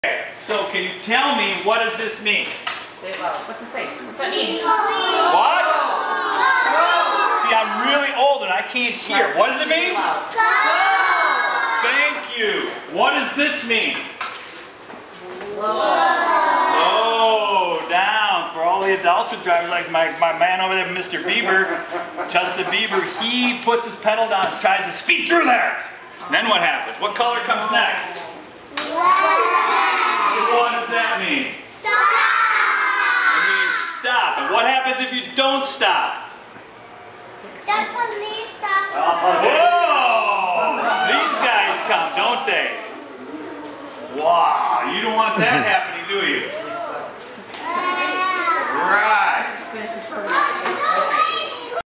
Okay, so can you tell me, what does this mean? Say loud. What's it say? What's that mean? What? See, I'm really old and I can't hear. What does it mean? Thank you. What does this mean? Slow down. For all the adults with driver's license, my man over there, Mr. Bieber, Justin Bieber, he puts his pedal down and tries to speed through there. And then what happens? What color comes next? What does that mean? Stop! It means stop. And what happens if you don't stop? The police stop. Whoa! These guys come, don't they? Wow, you don't want that happening.